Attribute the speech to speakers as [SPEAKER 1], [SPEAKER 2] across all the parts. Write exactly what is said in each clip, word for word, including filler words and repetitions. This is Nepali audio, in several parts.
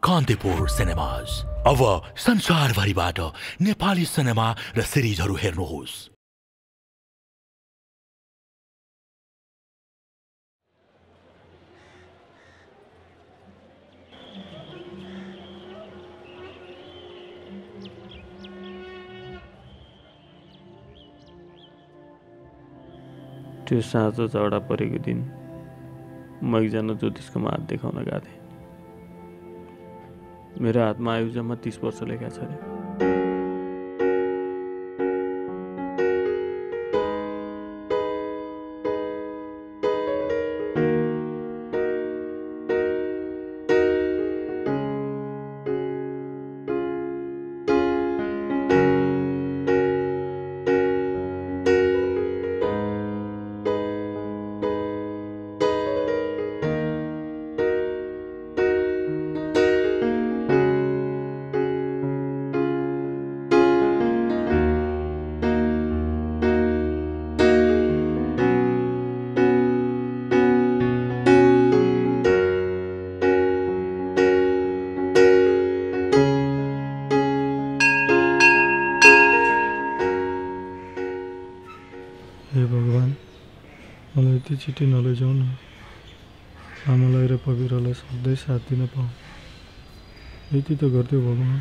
[SPEAKER 1] कान्तिपुर सिनेमाज अब संसारभरिबाट नेपाली सिनेमा र सिरिजहरू हेर्नुहोस्।
[SPEAKER 2] त्यो साँझो चौडा परेको दिन म एकजना ज्योतिषको हात देखाउन गएको थिएँ। मेरो हातमा आयु जम्मा तीस वर्ष लेखा छ अरे।
[SPEAKER 3] छिटै नलैजाऊ न, आमालाई र पवित्रलाई सधैँ साथ दिन पाऊ। यति त गरिदियो भगवान्।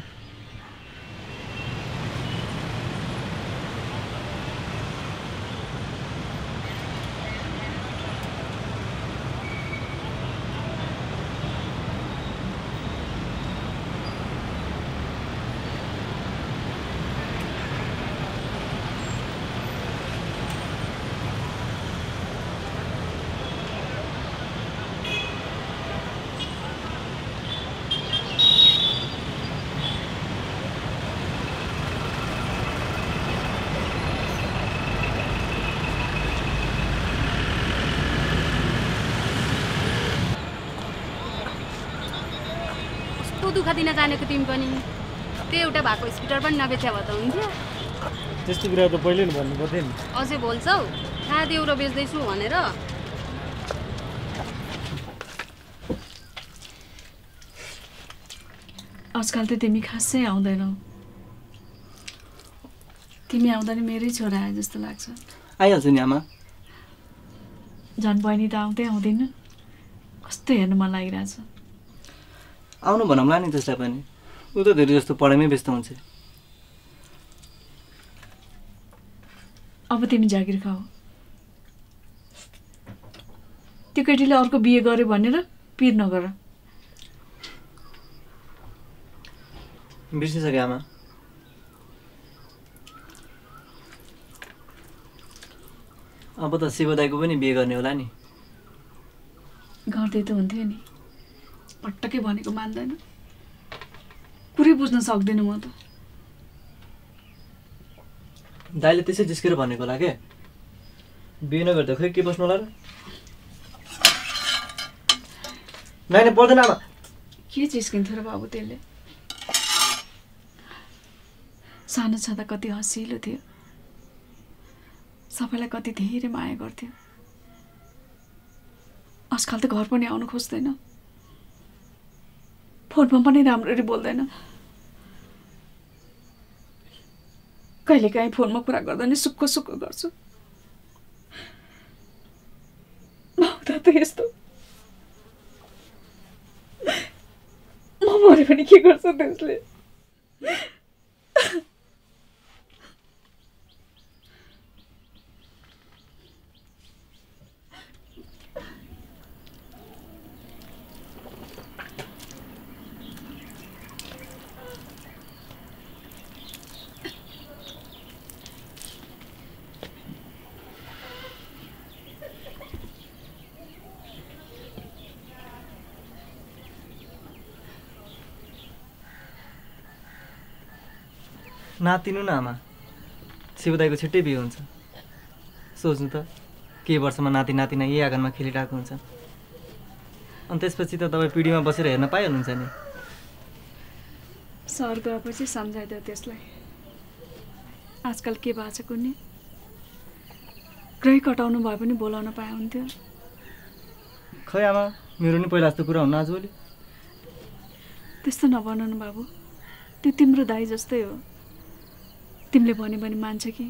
[SPEAKER 4] दुःख दिन जानेको तिमी पनि त्यो एउटा भएको स्कुटर पनि नबेच्या भए त हुन्थ्यो।
[SPEAKER 2] त्यस्तो कुरा त पहिले नि भन्नु पर्दैन।
[SPEAKER 4] अझै बोल्छौ थाहा दिउ र बेच्दैछु भनेर।
[SPEAKER 5] आजकल त तिमी खासै आउँदैनौ। तिमी आउँदा नि मेरै छोरा आए जस्तो लाग्छ।
[SPEAKER 6] आइहाल्छु नि आमा।
[SPEAKER 5] झन् बहिनी त आउँदै आउँदैन, कस्तो हेर्नु मन लागिरहेछ।
[SPEAKER 6] आउनु भनौँला नि त्यसलाई पनि, ऊ त धेरै जस्तो पढाइमै व्यस्त हुन्छ।
[SPEAKER 5] अब तिमी जागिर खाऊ। त्यो केटीले अर्को बिहे गर्यो भनेर पिर नगर।
[SPEAKER 6] बिर्सिसके आमा। अब त शिव दाइको पनि बिहे गर्ने होला नि।
[SPEAKER 5] गर्दै त हुन्थ्यो नि, पटक्कै भनेको मान्दैन, कुरै बुझ्न सक्दिनँ म त।
[SPEAKER 6] दाइले त्यसै जिस्केर भनेको होला के, बिहे नगर्दा खै के बस्नु होला र। नानी पर्दैन आमा।
[SPEAKER 5] के जिस्किन्थ्यो र बाबु त्यसले। सानो छँदा कति हँसिलो थियो, सबैलाई कति धेरै माया गर्थ्यो। आजकल त घर पनि आउनु खोज्दैन, फोनमा पनि राम्ररी बोल्दैन। कहिलेकाहीँ फोनमा कुरा गर्दा नि सुक्क सुक्क गर्छु। नहुँदा त यस्तो, म मरे पनि के गर्छ त्यसले।
[SPEAKER 6] नातिनु न आमा, शिवदाईको छिट्टै बिहे हुन्छ। सोच्नु त, केही वर्षमा नाति नातिना यही आँगनमा खेलिरहेको हुन्छ। अनि त्यसपछि त तपाईँ पिँढीमा बसेर हेर्न पाइहाल्नुहुन्छ नि।
[SPEAKER 5] सहर गएपछि सम्झाइदियो त्यसलाई। आजकल के भएको छ कुन्नी, ग्रही कटाउनु भए पनि बोलाउन पाए हुन्थ्यो।
[SPEAKER 6] खै आमा, मेरो नि पहिला जस्तो कुरा हुन्न आजभोलि।
[SPEAKER 5] त्यस्तो नभन न बाबु, त्यो तिम्रो दाइ जस्तै हो, तिमीले भन्यो भने मान्छ कि।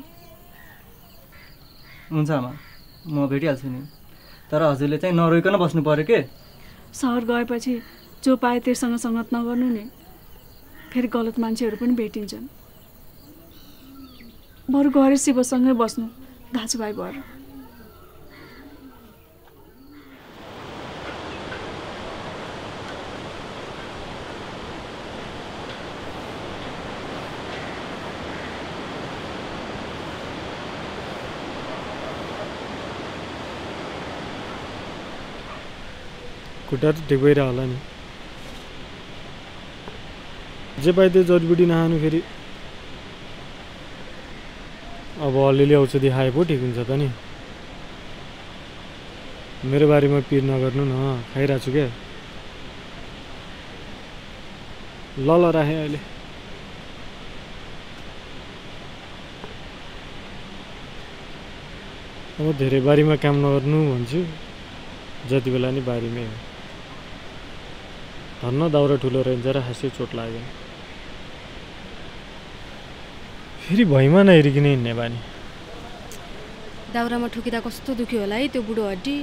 [SPEAKER 6] हुन्छ आमा, म भेटिहाल्छु नि, तर हजुरले चाहिँ नरोइकन बस्नु पर्यो के।
[SPEAKER 5] सहर गएपछि जो पाए त्योसँग सङ्गत नगर्नु नि, फेरि गलत मान्छेहरू पनि भेटिन्छन्। बरु गएर शिवसँगै बस्नु दाजुभाइ भएर।
[SPEAKER 3] खुट्टा त ठिक भइरह होला नि। जे पाए त्यो जडीबुटी नखानु फेरि अब अलिअलि औषधि खाए पो ठिक हुन्छ त नि। मेरो बारेमा पिर नगर्नु न, खाइरहेको छु क्या। ल ल राखेँ अहिले। अब धेरै बारीमा काम नगर्नु भन्छु, जति बेला नि बारीमै हो। धन्न दाउरा ठुलो रहन्छ र खासै चोट लाग्यो। फेरि भैँमा नहेरिकन हिँड्ने बानी।
[SPEAKER 4] दाउरामा ठुकिँदा कस्तो दुख्यो होला है त्यो बुढो हड्डी।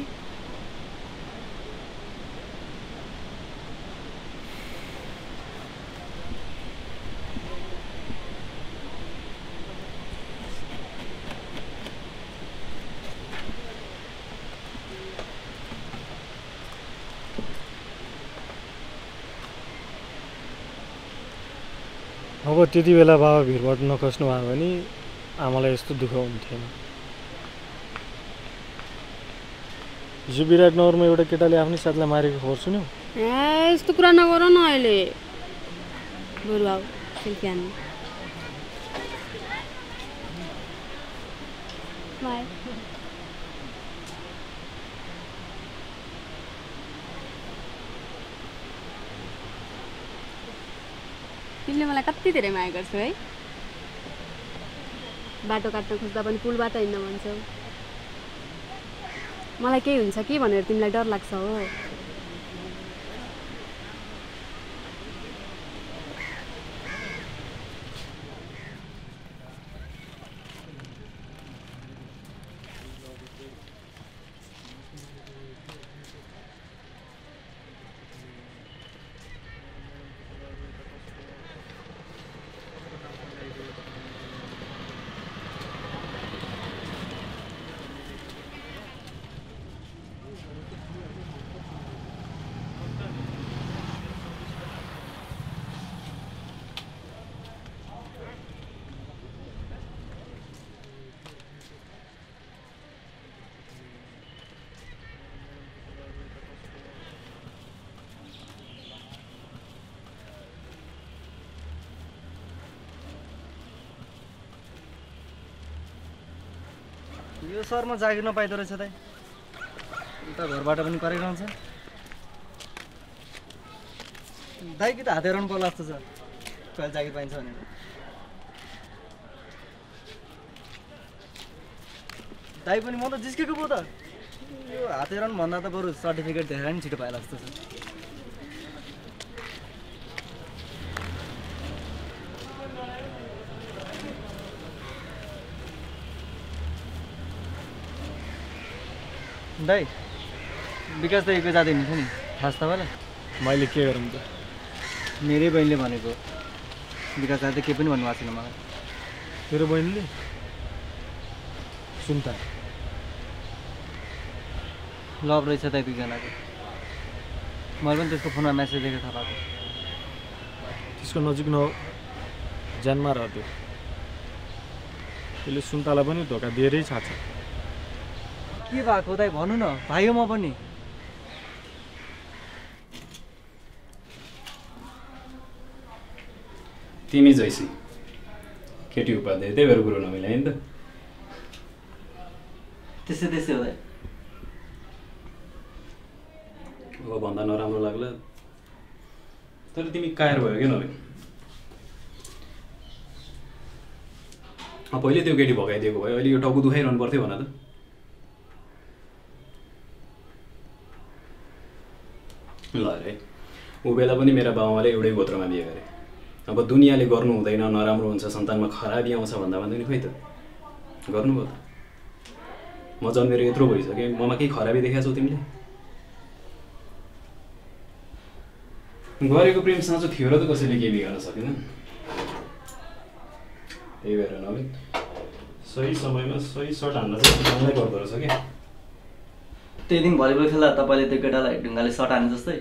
[SPEAKER 3] अब त्यति बेला बाबा भिरबाट नखस्नु भयो भने आमालाई यस्तो दुःख हुन्थेन। हिजो विराटनगरमा एउटा केटाले आफ्नै साथीलाई मारेको खबर सुन्यौ?
[SPEAKER 4] ए यस्तो कुरा नगर न अहिले। बरु आऊ सेल्फी हान्नु। बाई। तिमीले मलाई कति धेरै माया गर्छौ है। बाटो काट्न खोज्दा पनि पुलबाट हिँड्न भन्छौ। मलाई केही हुन्छ कि भनेर तिमीलाई डर लाग्छ हो।
[SPEAKER 6] यो सहरमा जागिर नपाइदो रहेछ दाइ। उता घरबाट पनि कराइरहन्छ। दाइ कि त हात हेराउनु पर्ला जस्तो छ, कहिले जागिर पाइन्छ भनेर। दाइ पनि म त जिस्केको पो त। यो हात हेराउनु भन्दा त बरु सर्टिफिकेट देखाएर नि छिटो पाएला जस्तो छ। दाइ विकास दाइको जाँदै हुनुहुन्छ नि, थाहा छ तपाईँलाई?
[SPEAKER 3] मैले के गरौँ त?
[SPEAKER 6] मेरै बहिनीले भनेको, विकास दाइ त केही पनि भन्नुभएको छैन मलाई।
[SPEAKER 3] तेरो बहिनीले? सुन त,
[SPEAKER 6] लभ रहेछ दाइ दुईजनाको। मैले पनि त्यसको फोनमा मेसेज देखेर थाहा पाएको।
[SPEAKER 3] त्यसको नजिक न ज्यानमा रह त्यो। त्यसले सुन्तला पनि धोका दिएरै छाड्छ।
[SPEAKER 6] के भएको दाइ भन्नु न, भाइ हो म पनि।
[SPEAKER 7] तिमी जैसी केटी उपाध्याय त्यही भएर कुरो नमिलायो नि त।
[SPEAKER 6] त्यसै त्यसै हो दाइ।
[SPEAKER 7] अब भन्दा नराम्रो लाग्ला, तर तिमी कायर भयो क्या नभए। पहिले त्यो केटी भगाइदिएको भयो, अहिले यो टाउको दुखाइरहनु पर्थ्यो भन त। ल है, ऊ बेला पनि मेरा बाबाले एउटै गोत्रमा बिहे गरे। अब दुनियाँले गर्नु हुँदैन, नराम्रो हुन्छ, सन्तानमा खराबी आउँछ भन्दा भन्दै नि खोइ त गर्नुभयो त। म जन्मेर यत्रो भइसकेँ, ममा केही खराबी देखाएको छौ तिमीले? गरेको प्रेम साँचो थियो र त कसैले केही बिगार्न सकेन। त्यही भएर नभए सही समयमा सही सर्ट हान्न चाहिँ जानलाई पर्दो रहेछ क्या।
[SPEAKER 6] त्यही दिन भलिबल खेल्दा तपाईँले त्यो केटालाई ढुङ्गाले सर्ट हाने जस्तै।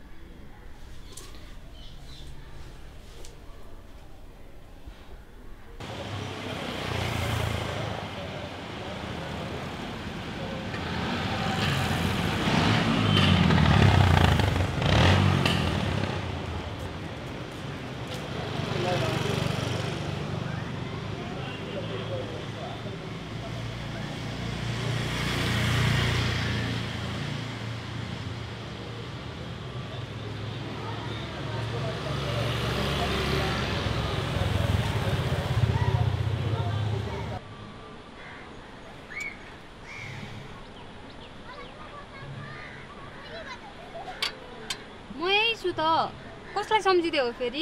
[SPEAKER 4] त कसलाई सम्झिदियो हो फेरि?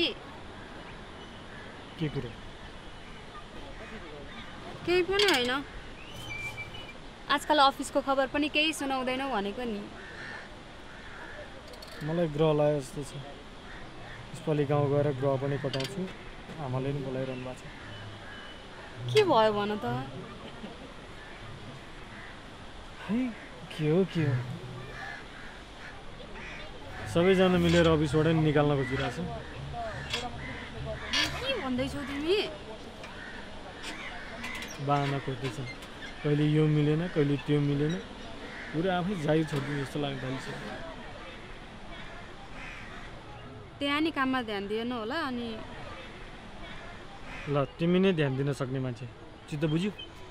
[SPEAKER 3] के कुरा?
[SPEAKER 4] केही पनि होइन। आजकल अफिसको खबर पनि केही सुनाउँदैनौ भनेको नि।
[SPEAKER 3] मलाई ग्रह लाग्यो जस्तो छ। यसपालि गाउँ गएर ग्रह पनि कटाउँछु। आमाले नि बोलाइरहनु भएको छ।
[SPEAKER 4] के भयो भन त?
[SPEAKER 3] है के हो के हो? सबैजना मिलेर अफिसबाट नि निकाल्न खोजिरहेछ।
[SPEAKER 4] के भन्दैछौ तिमी?
[SPEAKER 3] बाहना खोज्दैछन्। कहिले यो मिलेन, कहिले त्यो मिलेन। पुरा आफै जागिर छोडिदिनु जस्तो लाग्न थालिसक्यो।
[SPEAKER 4] त्यहाँ नि काममा ध्यान दिएन होला अनि।
[SPEAKER 3] ल तिमी नै ध्यान दिन सक्ने मान्छे, चित्त बुझ्यौ?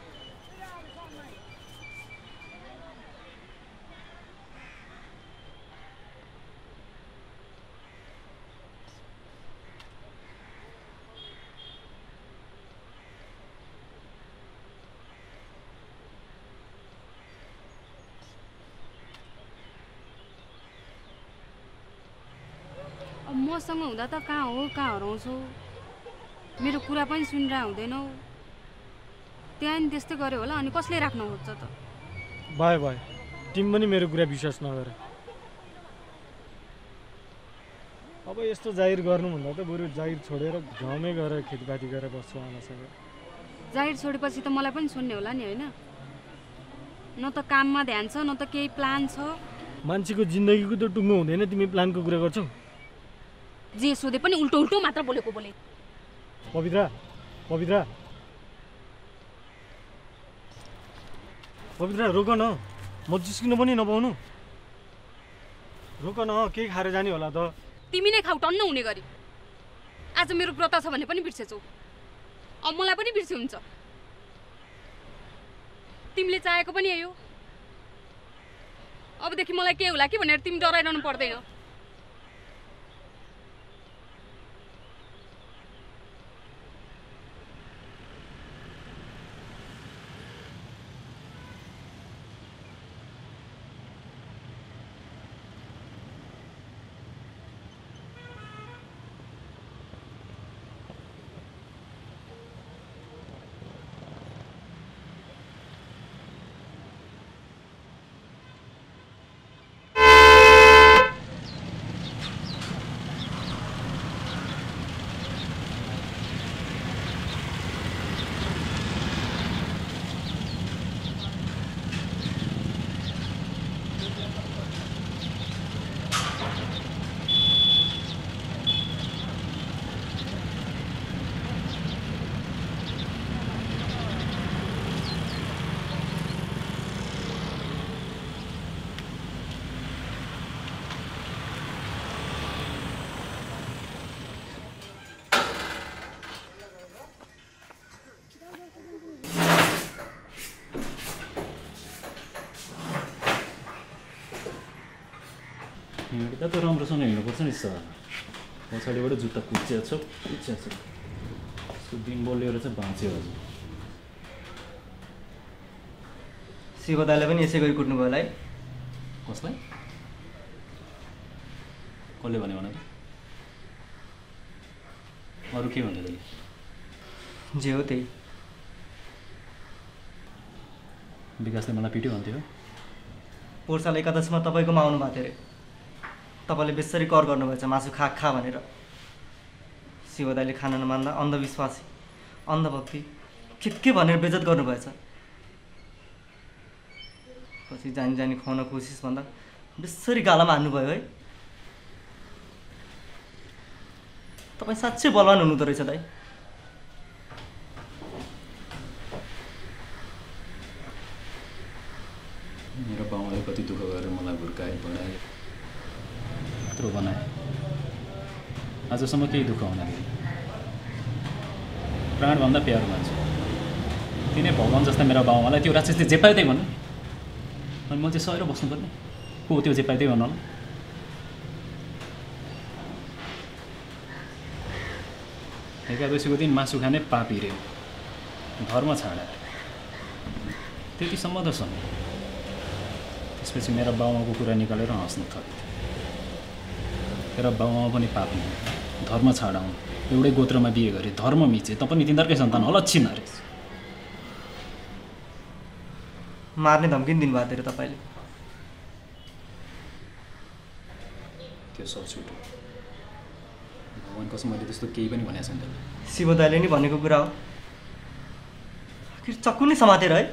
[SPEAKER 4] मसँग हुँदा त कहाँ हो कहाँ हराउँछौ? मेरो कुरा पनि सुनिरह हुँदैनौ। त्यहाँ नि त्यस्तै गर्यो होला अनि कसले राख्न खोज्छ त?
[SPEAKER 3] भयो भयो, तिमी पनि मेरो कुरा विश्वास नगर। अब यस्तो जागिर गर्नुभन्दा त बरु जागिर छोडेर गाउँमै गएर खेतीपाती गरेर बस्छु आमासँग।
[SPEAKER 4] जागिर छोडेपछि त मलाई पनि सुन्ने होला नि, होइन? न त काममा ध्यान छ, न त केही प्लान छ।
[SPEAKER 3] मान्छेको जिन्दगीको त टुङ्गो हुँदैन, तिमी प्लानको कुरा गर्छौ?
[SPEAKER 4] जे सोधे पनि उल्टो उल्टो मात्र बोलेको बोले।
[SPEAKER 3] पवित्रा पवित्रा पवित्रा रोक न, म जिस्किनु पनि नपाउनु। रोक न, केही खाएर जाने होला त।
[SPEAKER 4] तिमी नै खाउ टन्न हुने गरी। आज मेरो व्रत छ भने पनि बिर्सेछौ, अब मलाई पनि बिर्से हुन्छ। तिमीले चाहेको पनि यही हो। अबदेखि मलाई के होला कि भनेर तिमी डराइरहनु पर्दैन।
[SPEAKER 7] हिँड्दा त राम्रोसँग हिँड्नुपर्छ नि सर। पछाडिबाट जुत्ता कुच्चिया छ कुच्चिया छ। यसको दिन बोलेर चाहिँ बाँच्यो हजुर।
[SPEAKER 6] शिव दाइले पनि यसै गरी कुट्नुभयो होला है?
[SPEAKER 7] कसलाई? कसले भने भन अरू के भन्दै तैँले?
[SPEAKER 6] जे हो त्यही।
[SPEAKER 7] विकासले मलाई पिट्यो भन्थ्यो।
[SPEAKER 6] पोहोर साल एकादशमा तपाईँकोमा आउनु भएको थियो अरे। तपाईँले बेसरी कर गर्नुभएछ मासु खा खा भनेर। शिव दाइले खान नमान्दा अन्धविश्वासी अन्धभक्ति के के भनेर बेइज्जत गर्नुभएछ। पछि जानी जानी खुवाउन कोसिस भन्दा बेसरी गालामा हान्नुभयो है। तपाईँ साँच्चै बलवान हुनुहुँदो रहेछ दाइ।
[SPEAKER 7] मेरो बाउले कति दुःख गरेर मलाई हुर्काए बढाए यत्रो बनाए। आजसम्म केही दुःख हुँदैन। प्राणभन्दा प्यारो मान्छे तिनै भगवान् जस्ता मेरो बाउमालाई त्यो राक्षसले जे पायो त्यही भन्नु अनि म चाहिँ सहेर बस्नुपर्ने को त्यो जे पायो त्यही भन्नु होला। एकादशीको दिन मासु खाने पापी रे धर्म छाडा त्यतिसम्म त छ। त्यसपछि मेरो बाउमाको कुरा निकालेर हाँस्नु थाल्यो। तेरो बाउमा पनि पापी धर्म छाडाउँ एउटै गोत्रमा बिहे गरे धर्म मिचे त पनि तिनीहरूकै सन्तान अलक्षिण अरे।
[SPEAKER 6] मार्ने धम्की दिनुभएको थियो तपाईँले।
[SPEAKER 7] त्यो सब छुट्यो। भगवान् कसम मैले त्यस्तो केही पनि भनेको छैन।
[SPEAKER 6] शिव दाइले नि भनेको कुरा हो। आखिर चक्कु नै समातेर है।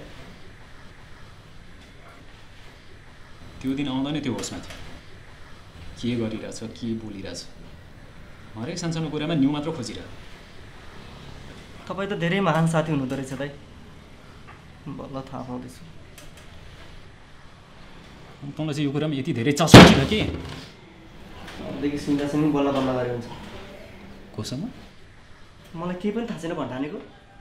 [SPEAKER 7] त्यो दिन आउँदा नै त्यो होसमा थियो के गरिरहेछ के बोलिरहेछ। हरेक सानसानो कुरामा न्यू मात्र खोजिरहेको।
[SPEAKER 6] तपाईँ त धेरै महान साथी हुनुहुँदो रहेछ दाइ। बल्ल थाहा पाउँदैछु।
[SPEAKER 7] तँलाई चाहिँ यो कुरामा यति धेरै चस्को छ कि
[SPEAKER 6] देखि सुन्दासम्म बल्ल बल्ल गरे हुन्छ।
[SPEAKER 7] कोसँग
[SPEAKER 6] मलाई केही पनि थाहा छैन भन्ठानेको।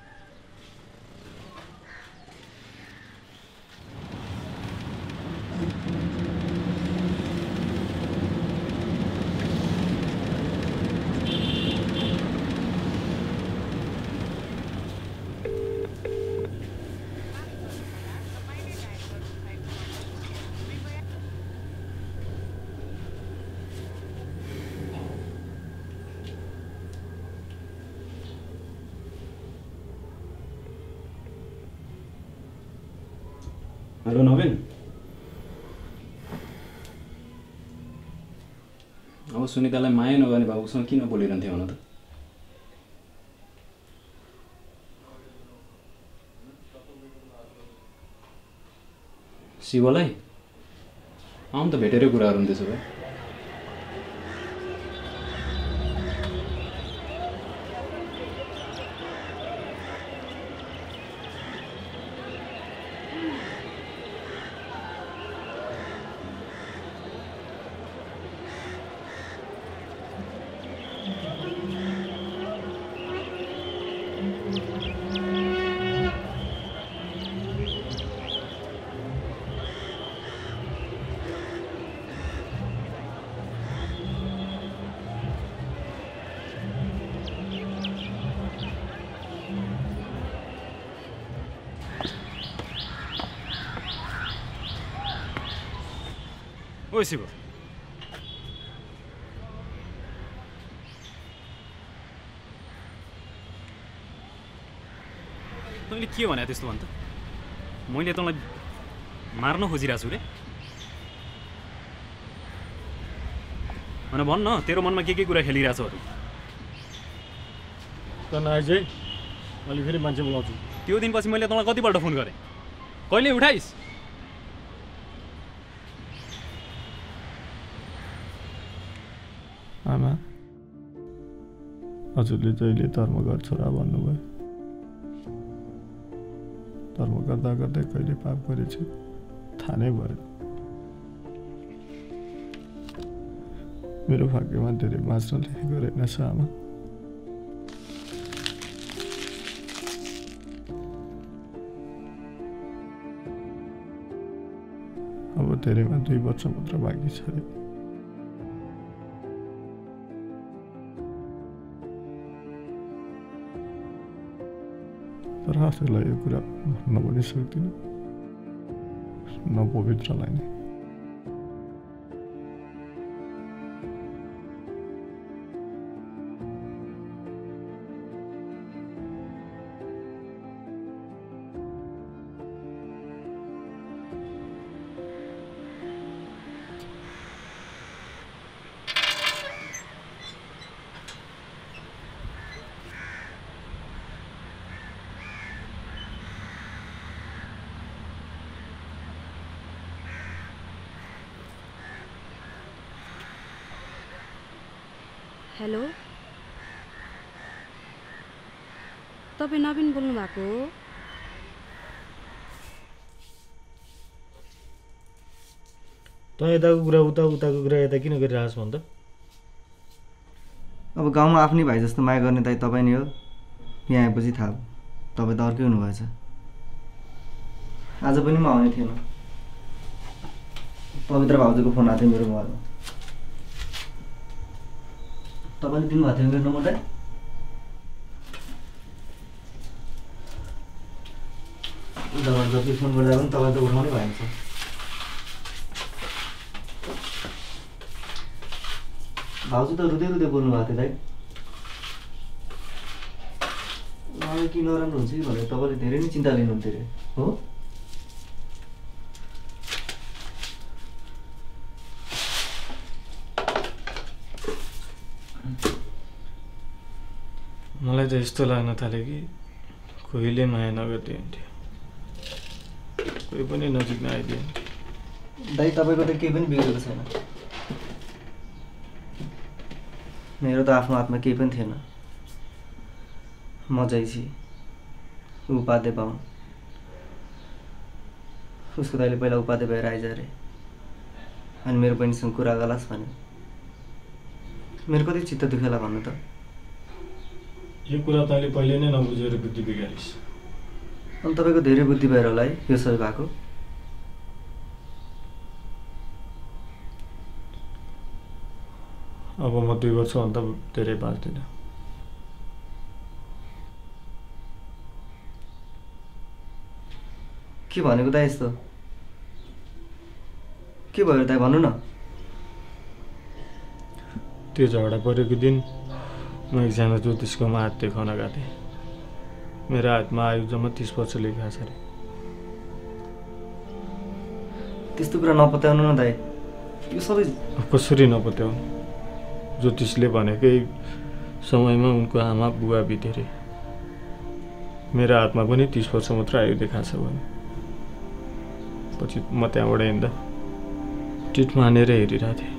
[SPEAKER 7] हेलो नवीन। अब सुनितालाई माया नगर्ने बाबुसँग किन बोलिरहन्थ्यो भन त? शिवलाई आउनु त भेटेरै कुराहरू हुँदैछ भाइ। ओ शिव तैँले के भने त्यस्तो भन् त? मैले तँलाई मार्न खोजिरहेको छु रे। अनि भन् न तेरो मनमा के के कुरा खेलिरहेछ अरू?
[SPEAKER 3] त नआइज है मैले फेरि मान्छे बोलाउँछु।
[SPEAKER 7] त्यो दिनपछि मैले तँलाई कतिपल्ट फोन गरेँ कहिले उठाइस्?
[SPEAKER 3] आमा हजुरले जहिले धर्म गर छोरा भन्नुभयो। धर्म गर्दा गर्दै कहिले पाप गरेछु थाहा नै भयो। मेरो भाग्यमा धेरै बाँच्न लेखेको रहेनछ आमा। अब धेरैमा दुई वर्ष मात्र बाँकी छ रे। तर आफूलाई यो कुरा भन्न पनि सक्दिनँ न पवित्रलाई नै।
[SPEAKER 4] हेलो तपाईँ नवीन बोल्नु भएको हो?
[SPEAKER 3] त यताको कुरा उता उताको कुरा यता किन गरिरहेछस् भन् त?
[SPEAKER 6] अब गाउँमा आफ्नै भाइ जस्तो माया गर्ने दाइ तपाईँ नै हो। यहाँ आएपछि थाहा तपाईँ त अर्कै हुनुभएछ। आज पनि म आउने थिएन। पवित्र भाउजूको फोन आएको थियो मेरो मोबाइलमा। तपाईँले दिनुभएको थियो मेरो नम्बर दाइ? उताबाट जति फोन गर्दा पनि तपाईँ त उठाउनै भएको छ। भाउजू त रुँदै रुँदै बोल्नु भएको थियो दाइ। मलाई कि नराम्रो हुन्छ कि भनेर तपाईँले धेरै नै चिन्ता लिनुहुन्थ्यो अरे हो?
[SPEAKER 3] मलाई त यस्तो लाग्न थाल्यो कि कोहीले माया नगर्दै हुन्थ्यो, कोही पनि नजिक नआइदियो हुन्थ्यो।
[SPEAKER 6] दाइ तपाईँको त केही पनि बिग्रेको छैन। मेरो त आफ्नो हातमा केही पनि थिएन। म जैसी उपाध्याय बाहुन। उसको दाइले पहिला उपाध्याय भएर आइज अरे अनि मेरो बहिनीसँग कुरा गलास् भन्यो। मेरो कति चित्त दुखेला भन्नु त।
[SPEAKER 3] यो कुरा तैँले पहिले नै नबुझेर बुद्धि बिगारिस्।
[SPEAKER 6] अनि तपाईँको धेरै बुद्धि भएर होला है यो सबै भएको।
[SPEAKER 3] अब म दुई वर्षभन्दा धेरै बाँच्दिनँ।
[SPEAKER 6] के भनेको दाइ यस्तो? के भयो दाइ भन्नु न।
[SPEAKER 3] त्यो झगडा परेको दिन म एकजना ज्योतिषकोमा हात देखाउन गएको थिएँ। मेरो हातमा आयु जम्मा तिस वर्ष लेखा छ अरे।
[SPEAKER 6] त्यस्तो कुरा नपत्याउनु न दाइ। यो सबै
[SPEAKER 3] कसरी नपत्याउनु? ज्योतिषले भनेकै समयमा उनको आमा बुवा बिते अरे। मेरो हातमा पनि तिस वर्ष मात्र आयु देखाएको छ भने पछि म त्यहाँबाट हिँड्दा टिट मानेर हेरिरहेको थिएँ।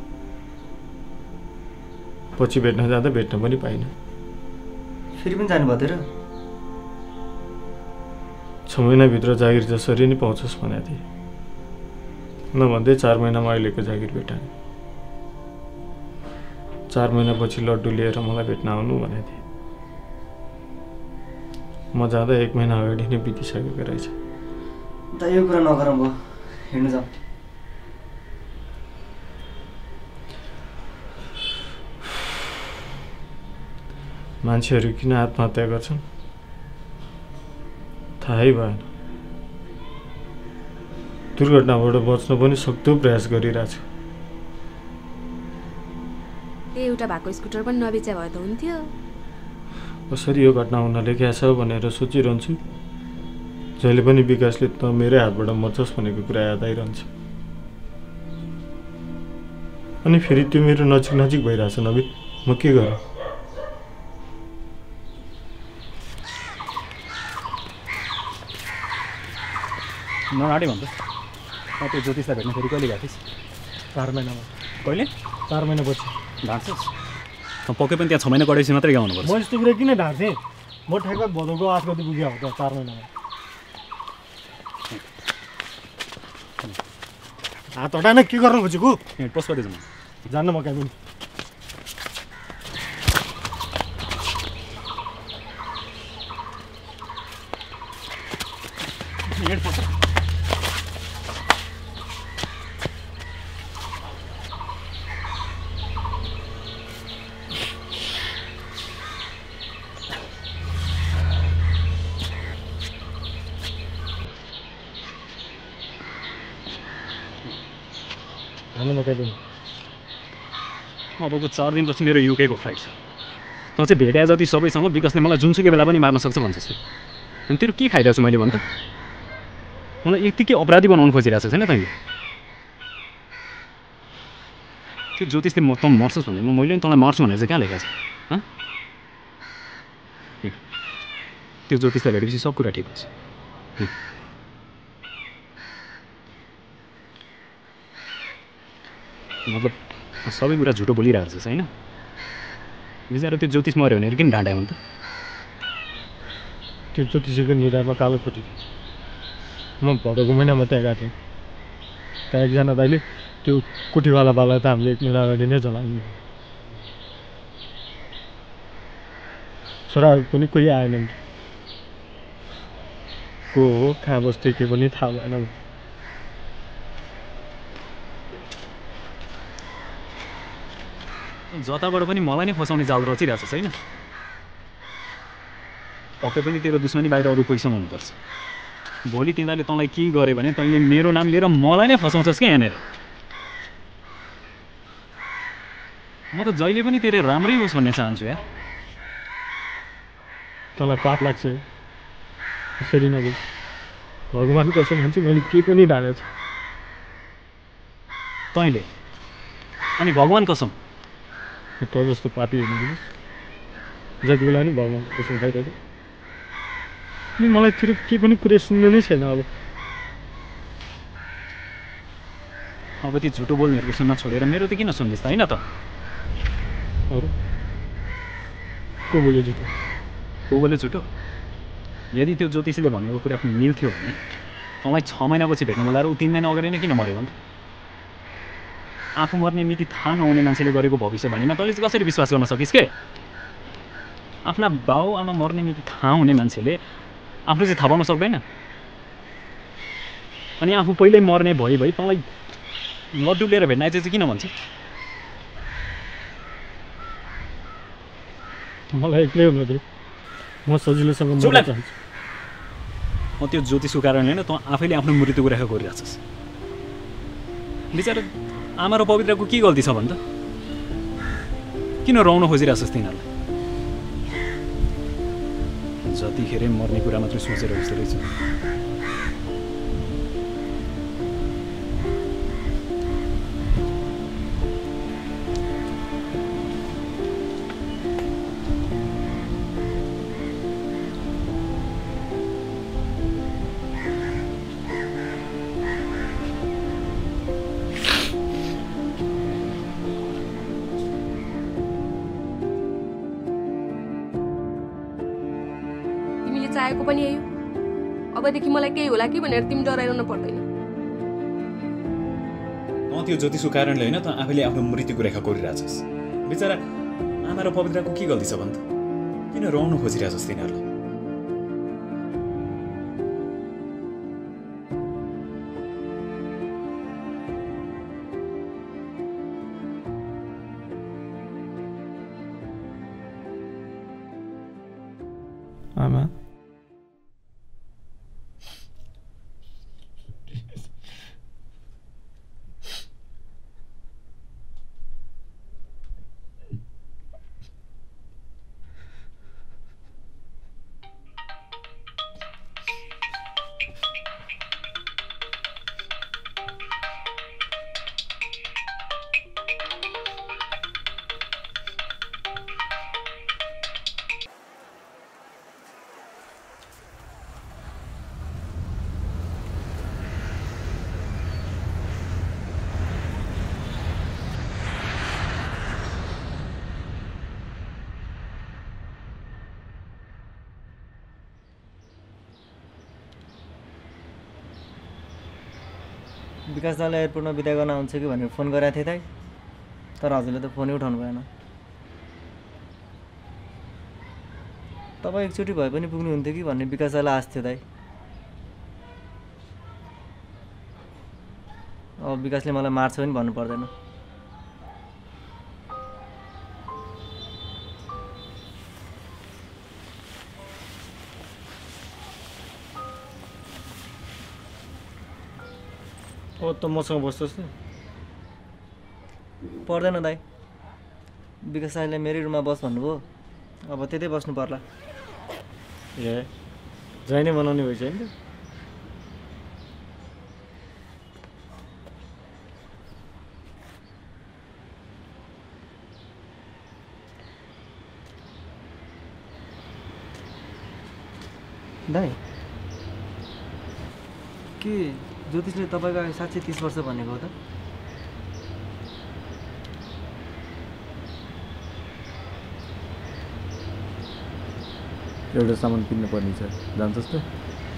[SPEAKER 3] पछि भेट्न जाँदा भेट्न पनि पाइनँ।
[SPEAKER 6] फेरि पनि जानुभएको थियो र?
[SPEAKER 3] छ महिनाभित्र जागिर जसरी नै पाउँछस् भनेको थिएँ। नभन्दै चार महिनामा अहिलेको जागिर भेटाएँ। चार महिनापछि लड्डु लिएर मलाई भेट्न आउनु भनेको थिएँ। म जाँदा एक महिना अगाडि नै बितिसकेको रहेछ।
[SPEAKER 6] त यो कुरा नगरौँ भयो, हिँड्नु जाऊ।
[SPEAKER 3] मान्छेहरू किन आत्महत्या गर्छन् थाहै भएन। दुर्घटनाबाट बच्न पनि सक्दो प्रयास गरिरहेको छु।
[SPEAKER 4] एउटा भएको स्कुटर पनि नबेचा भए त हुन्थ्यो।
[SPEAKER 3] कसरी यो घटना हुन लेखेको छ भनेर सोचिरहन्छु। जहिले पनि विकासले त मेरै हातबाट मर्छस् भनेको कुरा याद आइरहन्छ। अनि फेरि त्यो मेरो नजिक नजिक भइरहेछ नवीन। म के गरौँ?
[SPEAKER 8] नआँटे भन्छ त्यो ज्योतिषलाई भेट्न फेरि कहिले गएको थिइस्?
[SPEAKER 3] चार महिनामा।
[SPEAKER 8] कहिले?
[SPEAKER 3] चार महिनापछि।
[SPEAKER 8] ढाँट्छस्? पक्कै पनि त्यहाँ छ महिना गएपछि मात्रै गाउनुपर्छ।
[SPEAKER 3] म यस्तो कुरा किन ढाँट्थेँ? म ठ्याक्क भदौको आश कति पुग्यो हो त चार महिनामा। हात हटाएन के गर्न खोजेको?
[SPEAKER 8] पोस्ट गरिदिनु
[SPEAKER 3] जान्न म कहीँ पनि।
[SPEAKER 8] अबको चार दिनपछि मेरो युकेको फ्लाइट छ। तँ चाहिँ भेट्या जति सबैसँग विकासले मलाई जुनसुकै बेला पनि मार्न सक्छ भन्छस्। अनि तेरो के खाइरहेको छु मैले भन् त? मलाई यतिकै अपराधी बनाउनु खोजिरहेको छैन तैँले? त्यो ज्योतिषले म तँ मर्छस् भने मैले पनि तँलाई मार्छु भनेर चाहिँ कहाँ लेखेको छ? त्यो ज्योतिषलाई भेटेपछि सब कुरा ठिक हुन्छ। मतलब सबै कुरा झुटो बोलिरहेको छ होइन? बिचरा त्यो ज्योतिष मऱ्यो भनेर किन ढाँट्यो भने त
[SPEAKER 3] त्यो ज्योतिषीको निधारमा कालो खोटी म भदौको महिनामा त्यहाँ गएको थिएँ त्यहाँ एकजना दाइले त्यो कोठीवाला बाला त हामीले एक महिना अगाडि नै जलायौँ छोराहरू पनि कोही आएन को हो कहाँ बस्थ्यो के पनि थाहा भएन
[SPEAKER 8] जताबाट पनि मलाई नै फसाउने जाल रचिरहेको छ छैन पक्कै पनि तेरो दुश्मनी बाहिर अरू कोहीसँग हुनुपर्छ भोलि तिनीहरूले तँलाई के गर्यो भने तैँले मेरो नाम लिएर मलाई नै फसाउँछस् क्या यहाँनिर म त जहिले पनि तेरो राम्रै होस् भन्ने चाहन्छु यार
[SPEAKER 3] तँलाई पाप लाग्छ यसरी नबोल भगवान् कसम भन्छ मैले के पनि ढालेको छ
[SPEAKER 8] तैँले अनि भगवान् कसम
[SPEAKER 3] त जस्तो पापी हेर्नु जति बेला नि भगवान् कसम खाइरहेको अनि मलाई फेरि के पनि कुरा सुन्नु नै छैन अब
[SPEAKER 8] अब त्यो झुटो बोल्नेहरूको सुन्न छोडेर मेरो त किन सुन्दैछ होइन त
[SPEAKER 3] अरू को बोल्यो झुटो
[SPEAKER 8] को बोल्यो झुटो यदि त्यो ज्योतिषीले भनेको कुरा मिल्थ्यो भने तँलाई छ महिनापछि भेट्नु बोलाएर ऊ तिन महिना अगाडि नै किन मऱ्यो भने आफू मर्ने मिति थाहा नहुने मान्छेले गरेको भविष्यवाणीमा तैँले चाहिँ कसरी विश्वास गर्न सकिस् के आफ्ना बाउ आमा मर्ने मिति थाहा हुने मान्छेले आफूले चाहिँ थाहा पाउन सक्दैन अनि आफू पहिल्यै मर्ने भइ भइ तँलाई लड्डु लिएर भेट्न आएछ चाहिँ किन भन्छ
[SPEAKER 3] मलाई एक्लै हुनु थियो म सजिलोसँग मर्न चाहन्छु
[SPEAKER 8] म त्यो ज्योतिषको कारणले नै तँ आफैले आफ्नो मृत्युको रेखा गरिरहेछस् बिचरा आमा र पवित्रको के गल्ती छ भन् त किन रुन खोजिरहेछस् तिनीहरूलाई जतिखेर मर्ने कुरा मात्रै सोचेर बस्दो रहेछ
[SPEAKER 9] चाहेको पनि यही अबदेखि मलाई केही होला कि भनेर तिमी डराइरहनु पर्दैन
[SPEAKER 8] म त्यो ज्योतिषको कारणले होइन त आफैले आफ्नो मृत्युको रेखा कोरिरहेछस् बिचरा आमा र पवित्रको के गल्ती छ भन् त किन रुन खोजिरहेछस् तिनीहरूलाई
[SPEAKER 3] आमा
[SPEAKER 6] विकास दालाई एयरपोर्टमा बिदा गर्न आउँछ कि भनेर फोन गरेको थिएँ त तर हजुरले त फोनै उठाउनु भएन तपाईँ एकचोटि भए पनि पुग्नुहुन्थ्यो कि भन्ने विकास दालाई आश थियो दाइ अब विकासले मलाई मार्छ पनि भन्नु पर्दैन
[SPEAKER 3] अब त मसँग बस्छस् नि
[SPEAKER 6] पर्दैन दाइ विकास दाइले मेरै रुममा बस भन्नुभयो अब त्यतै बस्नु पर्ला
[SPEAKER 3] ए जाइ नै बनाउने भइसक्यो नि
[SPEAKER 6] दाइ के ज्योतिषले तपाईँको साँच्चै तिस वर्ष भनेको हो त
[SPEAKER 3] एउटा सामान किन्नु पर्ने छ, जान्छस् त?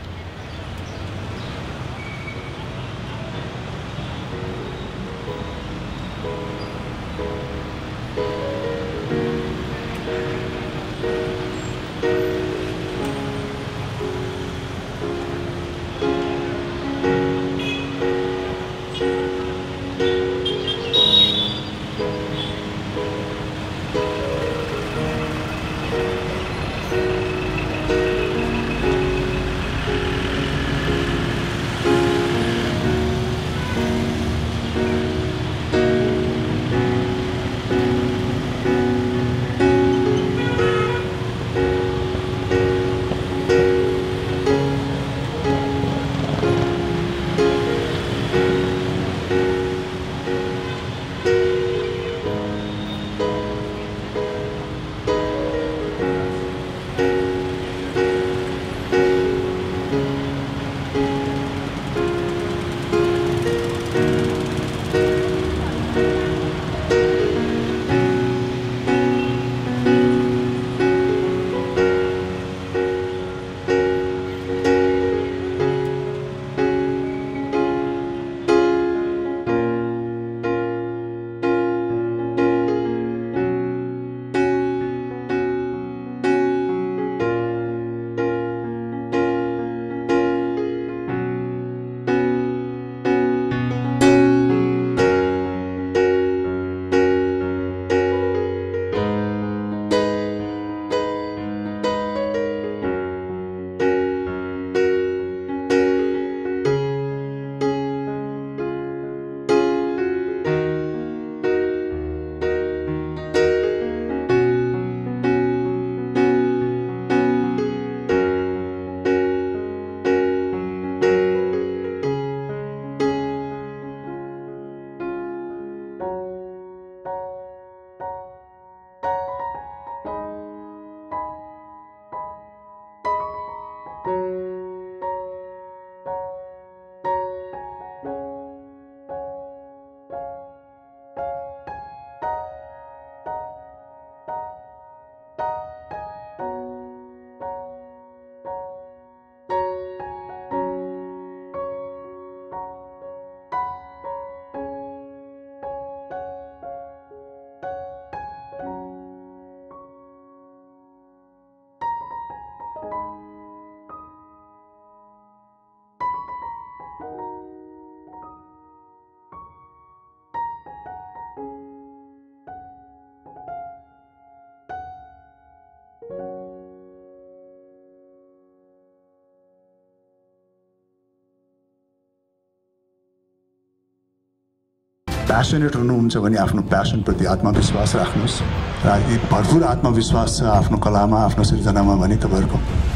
[SPEAKER 10] प्यासनेट हुनुहुन्छ भने आफ्नो प्यासनप्रति आत्मविश्वास राख्नुहोस् र यदि भरपुर आत्मविश्वास छ आफ्नो कलामा आफ्नो सृजनामा भने तपाईँहरूको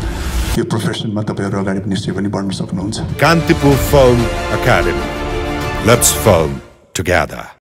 [SPEAKER 10] यो प्रोफेसनमा तपाईँहरू अगाडि निश्चय पनि बढ्न सक्नुहुन्छ।
[SPEAKER 11] Kantipur Film Academy. Let's film together.